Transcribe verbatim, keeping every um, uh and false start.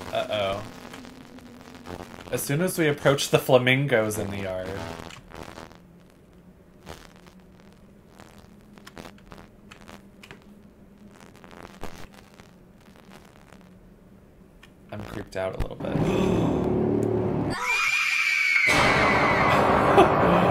Uh-oh. As soon as we approach the flamingos in the yard. I'm creeped out a little bit.